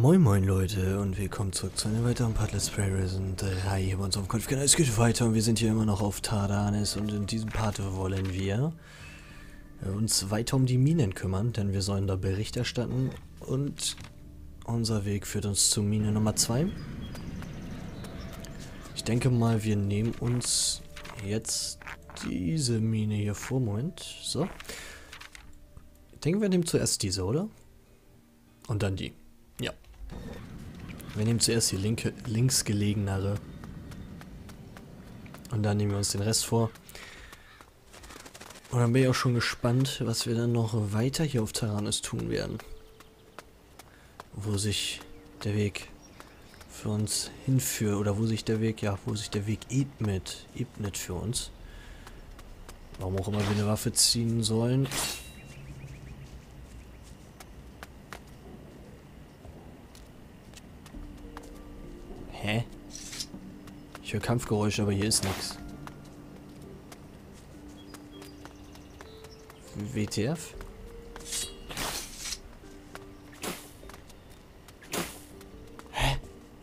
Moin moin Leute und willkommen zurück zu einem weiteren Part Let's Play Resident 3 hier bei uns auf dem Konfkanal. Es geht weiter und wir sind hier immer noch auf Tardanis und in diesem Part wollen wir uns weiter um die Minen kümmern, denn wir sollen da Bericht erstatten und unser Weg führt uns zu Mine Nummer 2. Ich denke mal, wir nehmen uns jetzt diese Mine hier vor. Moment, so. Ich denke, wir nehmen zuerst diese, oder? Und dann die. Ja. Wir nehmen zuerst die links gelegenere. Und dann nehmen wir uns den Rest vor. Und dann bin ich auch schon gespannt, was wir dann noch weiter hier auf Tardanis tun werden. Wo sich der Weg für uns hinführt. Oder wo sich der Weg, ebnet für uns. Warum auch immer wir eine Waffe ziehen sollen. Hä? Ich höre Kampfgeräusche, aber hier ist nichts. WTF? Hä?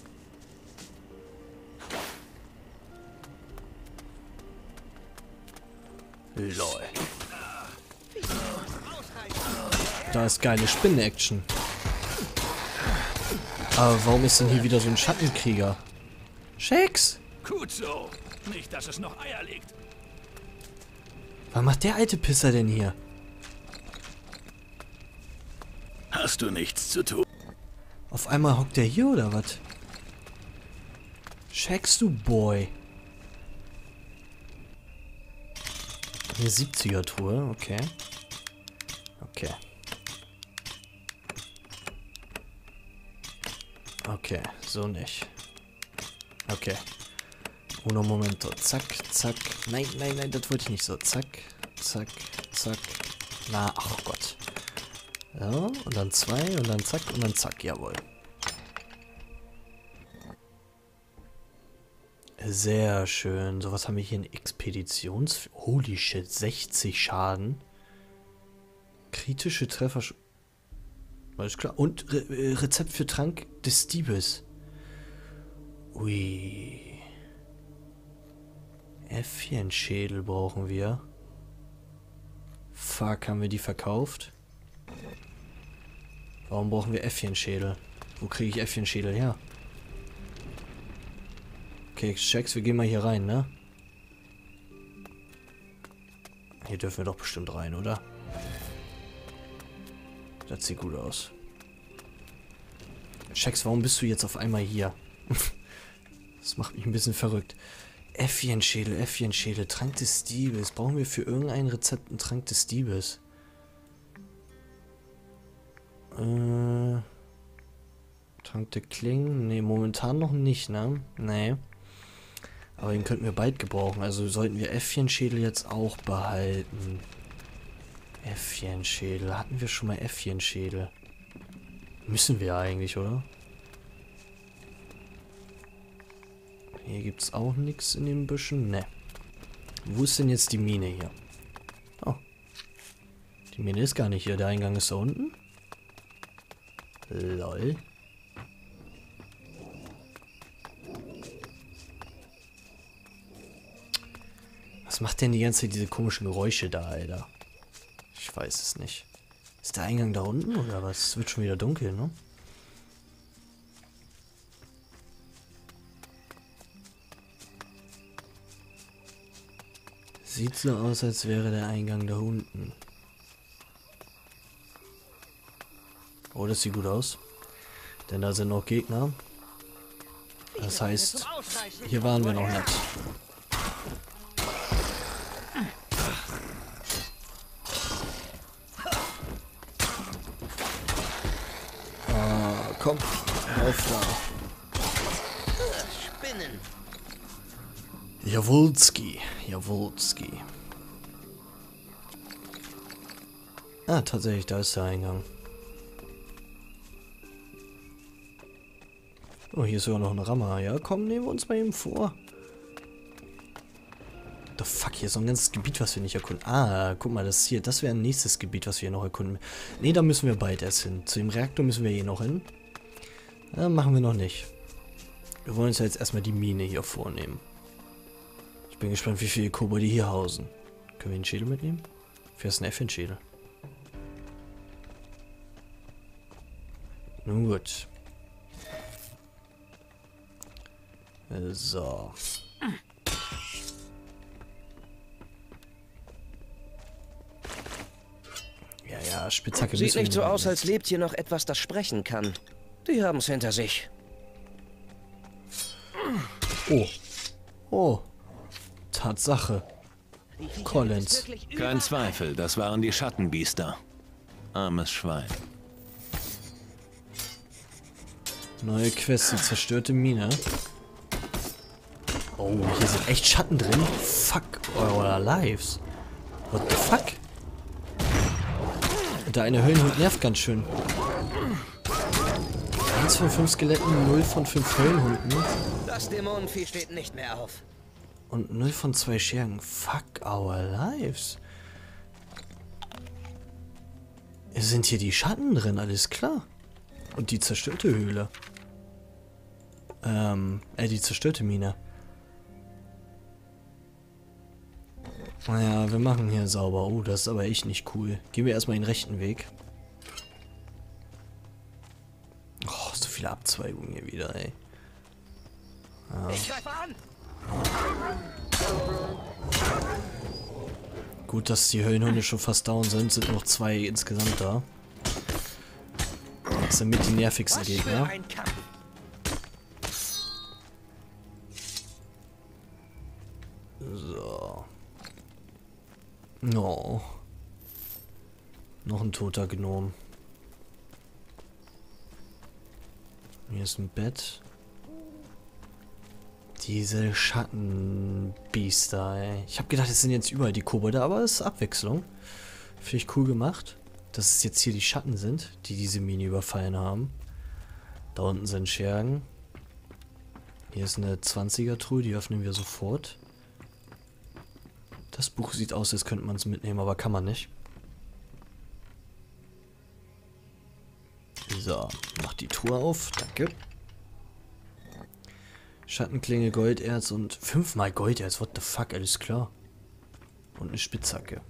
Lol. Da ist geile Spinnen-Action. Aber warum ist denn hier wieder so ein Schattenkrieger? Shax! Gut so. Nicht, dass es noch Eier legt. Was macht der alte Pisser denn hier? Hast du nichts zu tun? Auf einmal hockt der hier oder was? Shax, du Boy. Eine 70er-Truhe, okay. Okay. Okay, so nicht. Okay. Uno momento. Zack, zack. Nein, nein, nein, das wollte ich nicht so. Zack, zack, zack. Na, ach Gott. Ja, und dann zwei, und dann zack, und dann zack. Jawohl. Sehr schön. So, was haben wir hier? Eine Expeditions... Holy shit, 60 Schaden. Kritische Treffer... Alles klar. Und Rezept für Trank des Diebes. Ui. Äffchenschädel brauchen wir. Fuck, haben wir die verkauft? Warum brauchen wir Äffchenschädel? Wo kriege ich Äffchenschädel her? Okay, Checks, wir gehen mal hier rein, ne? Hier dürfen wir doch bestimmt rein, oder? Das sieht gut aus. Shax, warum bist du jetzt auf einmal hier? Das macht mich ein bisschen verrückt. Äffchenschädel, Trank des Diebes. Brauchen wir für irgendein Rezept einen Trank des Diebes? Trank der Klingen? Ne, momentan noch nicht, ne? Nee. Aber den könnten wir bald gebrauchen. Also sollten wir Äffchenschädel jetzt auch behalten. Äffchenschädel. Hatten wir schon mal Äffchenschädel? Müssen wir eigentlich, oder? Hier gibt es auch nichts in den Büschen. Ne. Wo ist denn jetzt die Mine hier? Oh. Die Mine ist gar nicht hier. Der Eingang ist da unten. Lol. Was macht denn die ganze Zeit diese komischen Geräusche da, Alter? Ich weiß es nicht. Ist der Eingang da unten oder was? Es wird schon wieder dunkel, ne? Sieht so aus, als wäre der Eingang da unten. Oh, das sieht gut aus. Denn da sind noch Gegner. Das heißt, hier waren wir noch nicht. Komm, auf da. Spinnen. Jawolski, Jawolski. Ah, tatsächlich, da ist der Eingang. Oh, hier ist sogar noch ein Rammer. Ja, komm, nehmen wir uns mal eben vor. The fuck, hier ist so ein ganzes Gebiet, was wir nicht erkunden. Ah, guck mal, das hier, das wäre ein nächstes Gebiet, was wir noch erkunden. Ne, da müssen wir bald erst hin. Zu dem Reaktor müssen wir hier noch hin. Machen wir noch nicht. Wir wollen uns ja jetzt erstmal die Mine hier vornehmen. Ich bin gespannt, wie viele Kobolde hier hausen. Können wir den Schädel mitnehmen? Für ist ein F in Schädel. Nun gut. So. Ja, Spitzhacke. Sieht nicht so aus, als lebt hier noch etwas, das sprechen kann. Die haben's hinter sich. Oh. Oh. Tatsache. Collins. Kein Zweifel, das waren die Schattenbiester. Armes Schwein. Neue Quest, die zerstörte Mine. Oh, hier sind echt Schatten drin. Fuck our lives. What the fuck? Und der eine Höllenhund nervt ganz schön. 1 von 5 Skeletten, 0 von 5 Höllenhunden. Das Dämonenvieh steht nicht mehr auf. Und 0 von 2 Schergen. Fuck our lives. Es sind hier die Schatten drin, alles klar. Und die zerstörte Höhle. Die zerstörte Mine. Naja, wir machen hier sauber. Oh, das ist aber echt nicht cool. Gehen wir erstmal den rechten Weg. Oh, so viele Abzweigungen hier wieder, ey. Ja. Ich greife an! Gut, dass die Höllenhunde schon fast down sind. Sind noch 2 insgesamt da. Das sind mit die nervigsten Gegner. So. No. Noch ein toter Gnom. Hier ist ein Bett. Diese Schattenbiester, ey. Ich habe gedacht, es sind jetzt überall die Kobolde, aber es ist Abwechslung. Finde ich cool gemacht, dass es jetzt hier die Schatten sind, die diese Mine überfallen haben. Da unten sind Schergen. Hier ist eine 20er-Truhe, die öffnen wir sofort. Das Buch sieht aus, als könnte man es mitnehmen, aber kann man nicht. So, mach die Truhe auf, danke. Schattenklinge, Golderz und 5-mal Golderz, what the fuck, alles klar. Und eine Spitzhacke.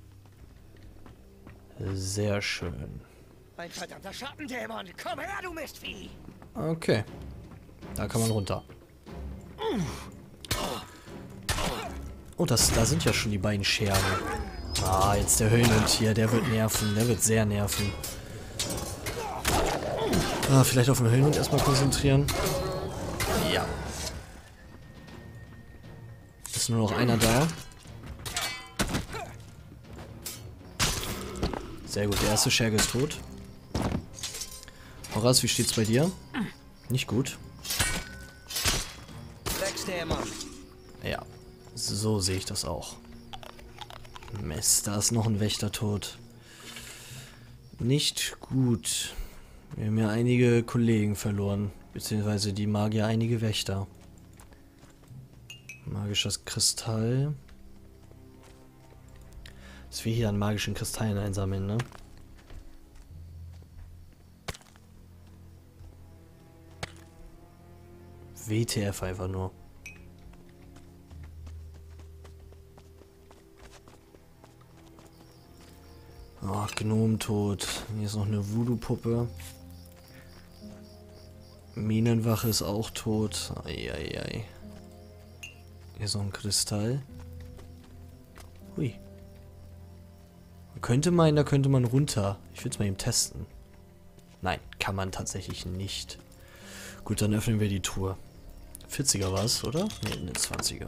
Sehr schön. Ein verdammter Schattendämon, komm her, du Mistvieh! Okay. Da kann man runter. Oh, da sind ja schon die beiden Schergen. Ah, jetzt der Höllenhund hier, der wird nerven, der wird sehr nerven. Ah, vielleicht auf den Höllenhund erstmal konzentrieren. Ja. Ist nur noch einer da. Sehr gut, der erste Scherge ist tot. Horace, wie steht's bei dir? Nicht gut. Ja, so sehe ich das auch. Mist, da ist noch ein Wächter tot. Nicht gut. Wir haben ja einige Kollegen verloren. Beziehungsweise die Magier einige Wächter. Magisches Kristall. Dass wir hier an magischen Kristallen einsammeln, ne? WTF einfach nur. Ach, Gnom tot. Hier ist noch eine Voodoo-Puppe. Minenwache ist auch tot. Eieiei. Hier ist noch ein Kristall. Hui. Man könnte meinen, da könnte man runter. Ich will es mal eben testen. Nein, kann man tatsächlich nicht. Gut, dann öffnen wir die Truhe. 40er war es, oder? Ne, eine 20er.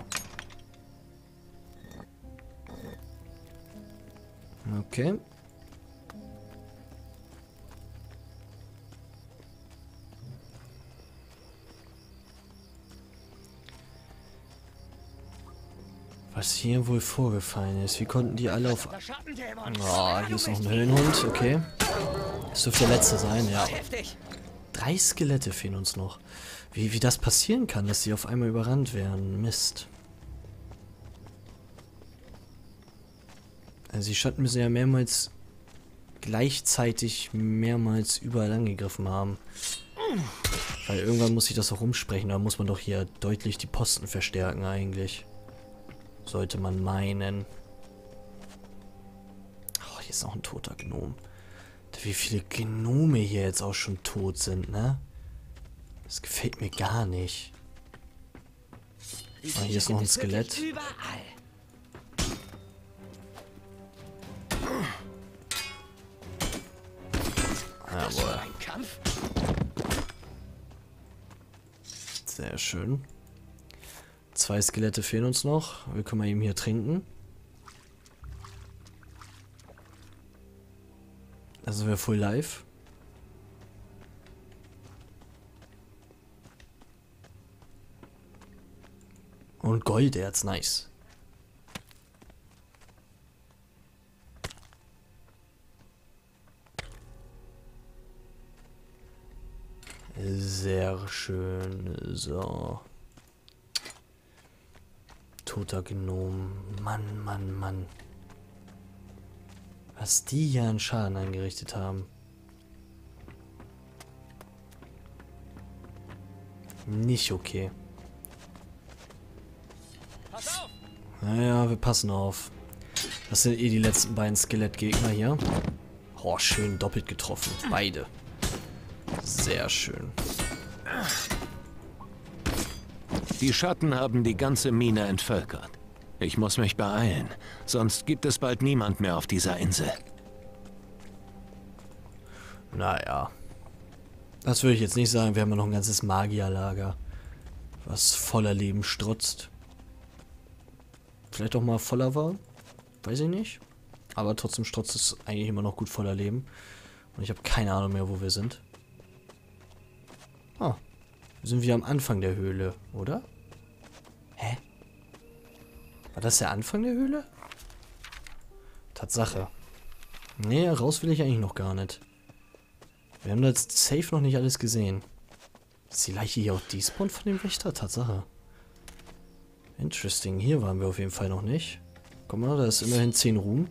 Okay. Was hier wohl vorgefallen ist. Wie konnten die alle auf... Oh, hier ist noch ein Höllenhund. Okay. Das dürfte der letzte sein, ja. 3 Skelette fehlen uns noch. Wie das passieren kann, dass sie auf einmal überrannt werden. Mist. Also die Schatten müssen ja gleichzeitig mehrmals überall angegriffen haben. Weil irgendwann muss ich das auch umsprechen. Da muss man doch hier deutlich die Posten verstärken eigentlich. Sollte man meinen. Oh, hier ist noch ein toter Gnom. Wie viele Gnome hier jetzt auch schon tot sind, ne? Das gefällt mir gar nicht. Ah, hier ist noch ein Skelett. Jawohl. Sehr schön. 2 Skelette fehlen uns noch. Wir können mal eben hier trinken. Also wir full live. Und Golderz, nice. Sehr schön. So. Toter Gnom. Mann, Mann, Mann. Was die hier an Schaden angerichtet haben. Nicht okay. Naja, wir passen auf. Das sind eh die letzten beiden Skelettgegner hier. Oh, schön doppelt getroffen. Beide. Sehr schön. Die Schatten haben die ganze Mine entvölkert. Ich muss mich beeilen, sonst gibt es bald niemand mehr auf dieser Insel. Naja. Das würde ich jetzt nicht sagen. Wir haben ja noch ein ganzes Magierlager, was voller Leben strotzt. Vielleicht auch mal voller war. Weiß ich nicht. Aber trotzdem strotzt es eigentlich immer noch gut voller Leben. Und ich habe keine Ahnung mehr, wo wir sind. Ah. Wir sind wieder am Anfang der Höhle, oder? Hä? War das der Anfang der Höhle? Tatsache. Nee, raus will ich eigentlich noch gar nicht. Wir haben das safe noch nicht alles gesehen. Ist die Leiche hier auch despawned von dem Wächter? Tatsache. Interesting. Hier waren wir auf jeden Fall noch nicht. Guck mal, da ist immerhin 10 Ruhm.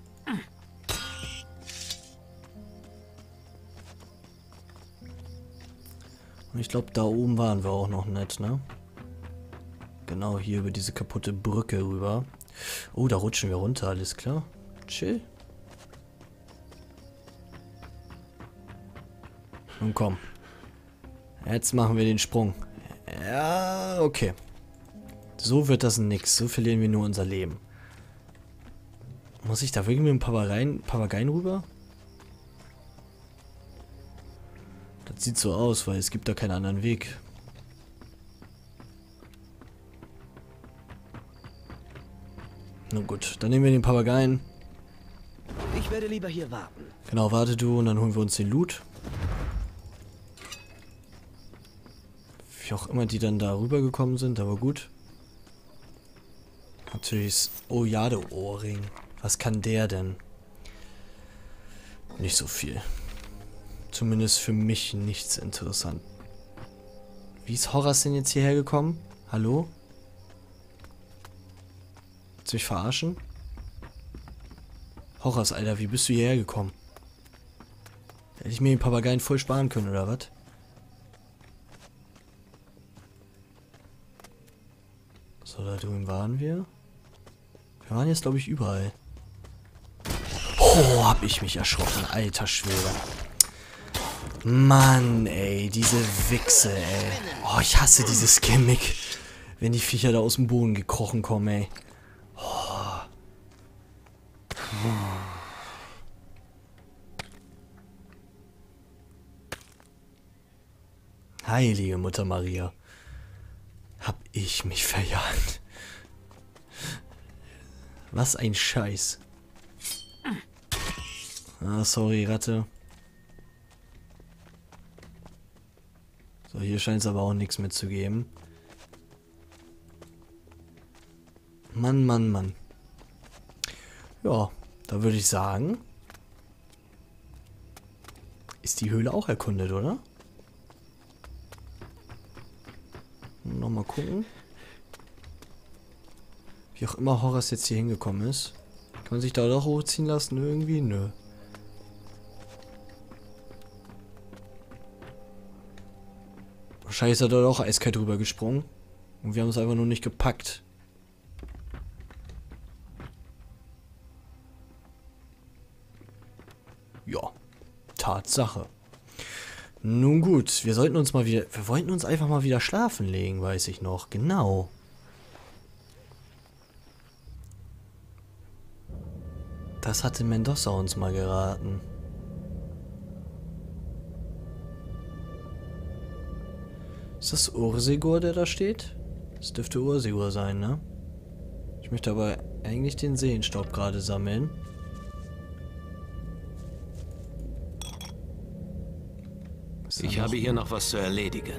Und ich glaube, da oben waren wir auch noch nicht, ne? Genau, hier über diese kaputte Brücke rüber. Oh, da rutschen wir runter, alles klar. Chill. Nun komm. Jetzt machen wir den Sprung. Ja, okay. So wird das nix. So verlieren wir nur unser Leben. Muss ich da wirklich mit dem Papageien rüber? Das sieht so aus, weil es gibt da keinen anderen Weg. Nun gut, dann nehmen wir den Papageien. Ich werde lieber hier warten. Genau, warte du und dann holen wir uns den Loot. Wie auch immer die dann da rübergekommen sind, aber gut. Natürlich. Oh ja, der Ohrring. Was kann der denn? Nicht so viel. Zumindest für mich nichts interessant. Wie ist Horace denn jetzt hierher gekommen? Hallo? Willst du mich verarschen? Horace, Alter, wie bist du hierher gekommen? Hätte ich mir den Papageien voll sparen können, oder was? So, da drüben waren wir. Wir waren jetzt, glaube ich, überall. Oh, hab ich mich erschrocken. Alter Schwede. Mann, ey. Diese Wichse, ey. Oh, ich hasse dieses Gimmick. Wenn die Viecher da aus dem Boden gekrochen kommen, ey. Oh. Heilige Mutter Maria. Hab ich mich verjagt. Was ein Scheiß. Ah, sorry, Ratte. So, hier scheint es aber auch nichts mehr zu geben. Mann, Mann, Mann. Ja, da würde ich sagen, ist die Höhle auch erkundet, oder? Nochmal gucken. Wie auch immer Horace jetzt hier hingekommen ist. Kann man sich da doch hochziehen lassen irgendwie? Nö. Wahrscheinlich ist er dort auch eiskalt drüber gesprungen. Und wir haben es einfach nur nicht gepackt. Ja, Tatsache. Nun gut, wir sollten uns mal wieder... Wir wollten uns einfach mal wieder schlafen legen, weiß ich noch. Genau. Das hatte Mendoza uns mal geraten. Ist das Ursigur, der da steht? Das dürfte Ursigur sein, ne? Ich möchte aber eigentlich den Seelenstaub gerade sammeln. Ich habe hier noch was zu erledigen.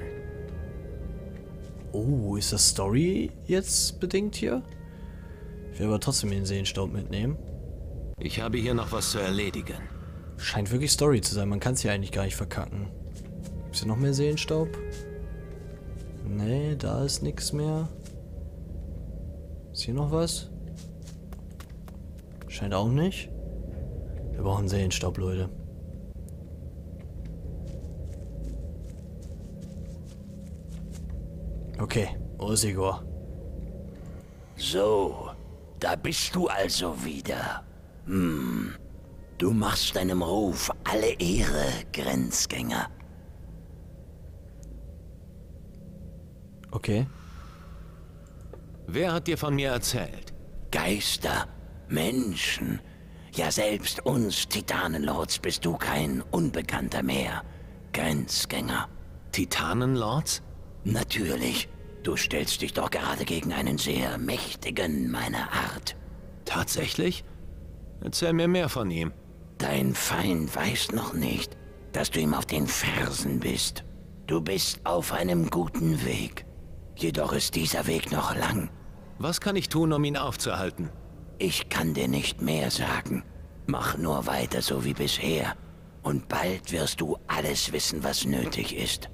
Oh, ist das Story jetzt bedingt hier? Ich will aber trotzdem den Seelenstaub mitnehmen. Ich habe hier noch was zu erledigen. Scheint wirklich Story zu sein. Man kann es hier eigentlich gar nicht verkacken. Gibt es hier noch mehr Seelenstaub? Nee, da ist nichts mehr. Ist hier noch was? Scheint auch nicht. Wir brauchen Seelenstaub, Leute. Okay, Ursigur. So, da bist du also wieder. Du machst deinem Ruf alle Ehre, Grenzgänger. Okay. Wer hat dir von mir erzählt? Geister, Menschen, ja selbst uns Titanenlords bist du kein Unbekannter mehr, Grenzgänger. Titanenlords? Natürlich, du stellst dich doch gerade gegen einen sehr mächtigen meiner Art. Tatsächlich? Erzähl mir mehr von ihm. Dein Feind weiß noch nicht, dass du ihm auf den Fersen bist. Du bist auf einem guten Weg. Jedoch ist dieser Weg noch lang. Was kann ich tun, um ihn aufzuhalten? Ich kann dir nicht mehr sagen. Mach nur weiter so wie bisher. Und bald wirst du alles wissen, was nötig ist.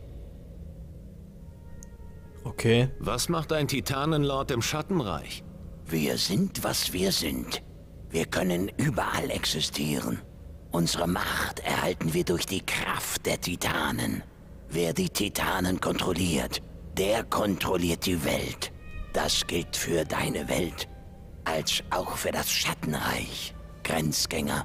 Okay. Was macht ein Titanenlord im Schattenreich? Wir sind, was wir sind. Wir können überall existieren. Unsere Macht erhalten wir durch die Kraft der Titanen. Wer die Titanen kontrolliert, der kontrolliert die Welt. Das gilt für deine Welt, als auch für das Schattenreich, Grenzgänger.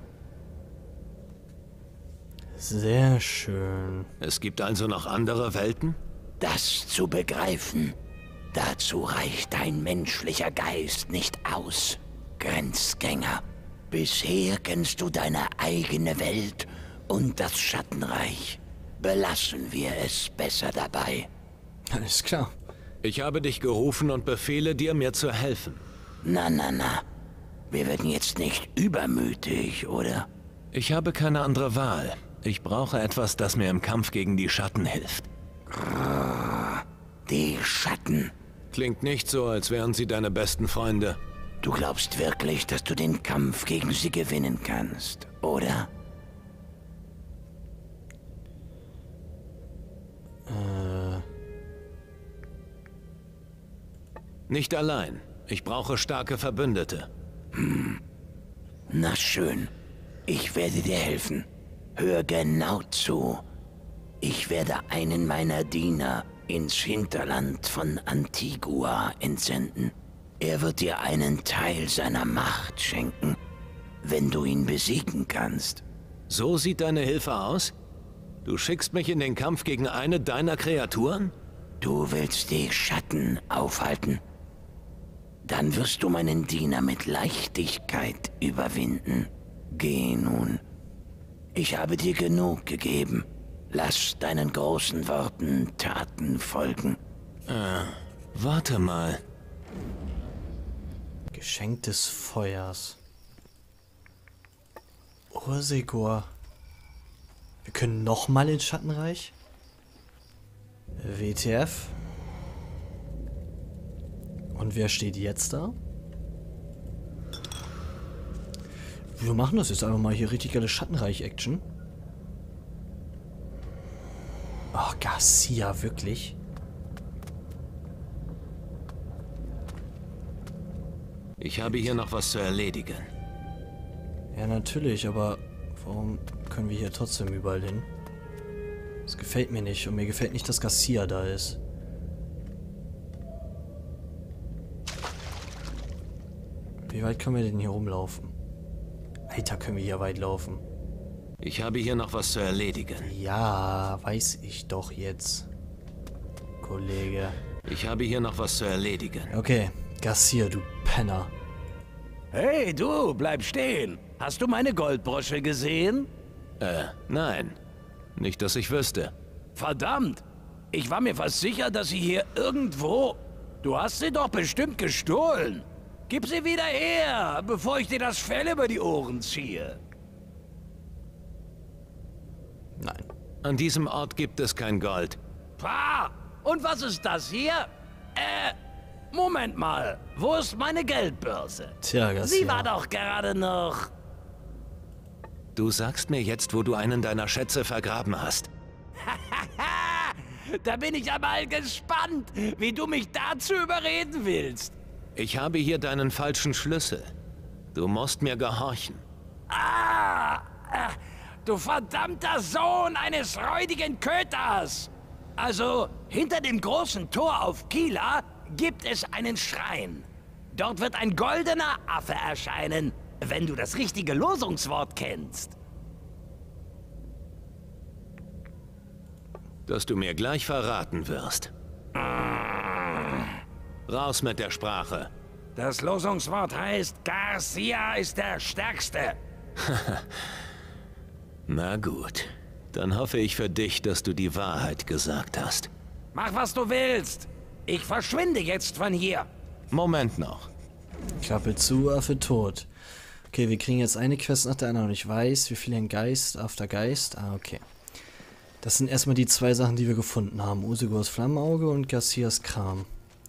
Sehr schön. Es gibt also noch andere Welten? Das zu begreifen, dazu reicht dein menschlicher Geist nicht aus, Grenzgänger. Bisher kennst du deine eigene Welt und das Schattenreich. Belassen wir es besser dabei. Alles klar. Ich habe dich gerufen und befehle dir, mir zu helfen. Na. Wir werden jetzt nicht übermütig, oder? Ich habe keine andere Wahl. Ich brauche etwas, das mir im Kampf gegen die Schatten hilft. Die Schatten. Klingt nicht so, als wären sie deine besten Freunde. Du glaubst wirklich, dass du den Kampf gegen sie gewinnen kannst, oder? Nicht allein. Ich brauche starke Verbündete. Na schön. Ich werde dir helfen. Hör genau zu. Ich werde einen meiner Diener ins Hinterland von Antigua entsenden. Er wird dir einen Teil seiner Macht schenken, wenn du ihn besiegen kannst. So sieht deine Hilfe aus? Du schickst mich in den Kampf gegen eine deiner Kreaturen? Du willst die Schatten aufhalten. Dann wirst du meinen Diener mit Leichtigkeit überwinden. Geh nun. Ich habe dir genug gegeben. Lass deinen großen Worten Taten folgen. Warte mal. Geschenk des Feuers. Ursigur. Wir können nochmal ins Schattenreich? WTF? Und wer steht jetzt da? Wir machen das jetzt einfach mal hier richtig geile Schattenreich-Action. Oh, Garcia, wirklich? Ich habe hier noch was zu erledigen. Ja, natürlich, aber warum können wir hier trotzdem überall hin? Das gefällt mir nicht. Und mir gefällt nicht, dass Garcia da ist. Wie weit können wir denn hier rumlaufen? Alter, können wir hier weit laufen? Ich habe hier noch was zu erledigen. Ja, weiß ich doch jetzt. Kollege. Ich habe hier noch was zu erledigen. Okay, Garcia, du Penner. Hey, du, bleib stehen. Hast du meine Goldbrosche gesehen? Nein. Nicht, dass ich wüsste. Verdammt! Ich war mir fast sicher, dass sie hier irgendwo... Du hast sie doch bestimmt gestohlen. Gib sie wieder her, bevor ich dir das Fell über die Ohren ziehe. Nein. An diesem Ort gibt es kein Gold. Pah! Und was ist das hier? Moment mal. Wo ist meine Geldbörse? Tja, Garcia. Sie war doch gerade noch... Du sagst mir jetzt, wo du einen deiner Schätze vergraben hast. Da bin ich einmal gespannt, wie du mich dazu überreden willst. Ich habe hier deinen falschen Schlüssel. Du musst mir gehorchen. Du verdammter Sohn eines räudigen Köters! Also, hinter dem großen Tor auf Kila gibt es einen Schrein. Dort wird ein goldener Affe erscheinen, wenn du das richtige Losungswort kennst. Das du mir gleich verraten wirst. Raus mit der Sprache. Das Losungswort heißt, Garcia ist der Stärkste. Na gut. Dann hoffe ich für dich, dass du die Wahrheit gesagt hast. Mach, was du willst. Ich verschwinde jetzt von hier. Moment noch. Klappe zu, Affe tot. Okay, wir kriegen jetzt eine Quest nach der anderen und ich weiß, wie viel ein Geist, after Geist. Ah, okay. Das sind erstmal die zwei Sachen, die wir gefunden haben. Usegors Flammenauge und Garcias Kram.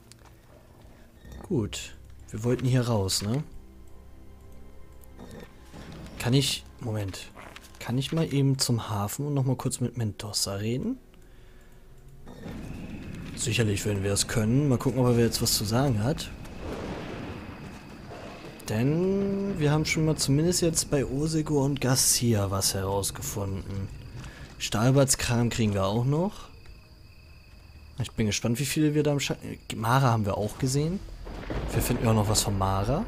Gut. Wir wollten hier raus, ne? Kann ich... Moment. Kann ich mal eben zum Hafen und nochmal kurz mit Mendoza reden? Sicherlich werden wir es können. Mal gucken, ob er jetzt was zu sagen hat. Denn wir haben schon mal zumindest jetzt bei Usegor und Garcia was herausgefunden. Stahlbarts Kram kriegen wir auch noch. Ich bin gespannt, wie viele wir da im Schatten... Mara haben wir auch gesehen. Wir finden auch noch was von Mara.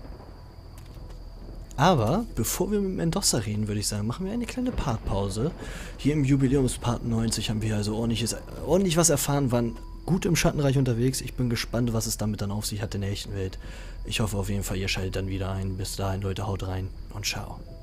Aber, bevor wir mit Mendoza reden, würde ich sagen, machen wir eine kleine Partpause. Hier im Jubiläumspart 90 haben wir also ordentlich was erfahren, waren gut im Schattenreich unterwegs. Ich bin gespannt, was es damit dann auf sich hat in der echten Welt. Ich hoffe auf jeden Fall, ihr schaltet dann wieder ein. Bis dahin, Leute, haut rein und ciao.